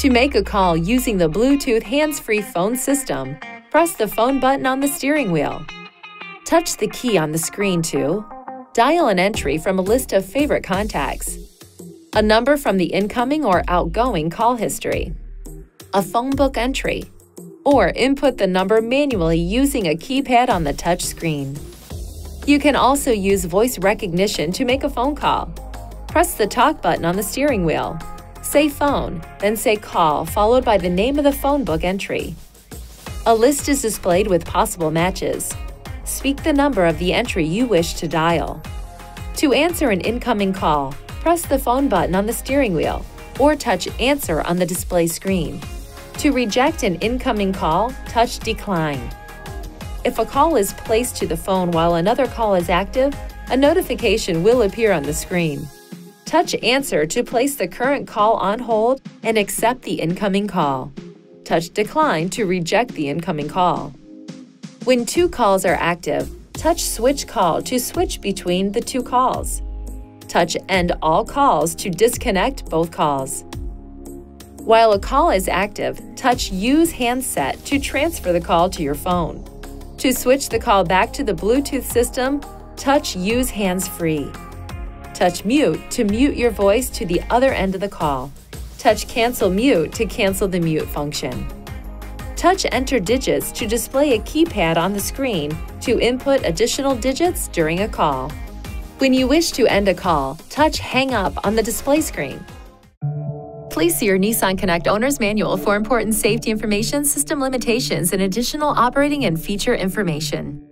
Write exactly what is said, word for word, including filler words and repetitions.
To make a call using the Bluetooth hands-free phone system, press the phone button on the steering wheel. Touch the key on the screen to dial an entry from a list of favorite contacts, a number from the incoming or outgoing call history, a phone book entry, or input the number manually using a keypad on the touch screen. You can also use voice recognition to make a phone call. Press the talk button on the steering wheel. Say phone, then say call, followed by the name of the phone book entry. A list is displayed with possible matches. Speak the number of the entry you wish to dial. To answer an incoming call, press the phone button on the steering wheel or touch Answer on the display screen. To reject an incoming call, touch Decline. If a call is placed to the phone while another call is active, a notification will appear on the screen. Touch Answer to place the current call on hold and accept the incoming call. Touch Decline to reject the incoming call. When two calls are active, touch Switch Call to switch between the two calls. Touch End All Calls to disconnect both calls. While a call is active, touch Use Handset to transfer the call to your phone. To switch the call back to the Bluetooth system, touch Use Hands-Free. Touch Mute to mute your voice to the other end of the call. Touch Cancel Mute to cancel the mute function. Touch Enter Digits to display a keypad on the screen to input additional digits during a call. When you wish to end a call, touch Hang Up on the display screen. Please see your Nissan Connect Owner's Manual for important safety information, system limitations, and additional operating and feature information.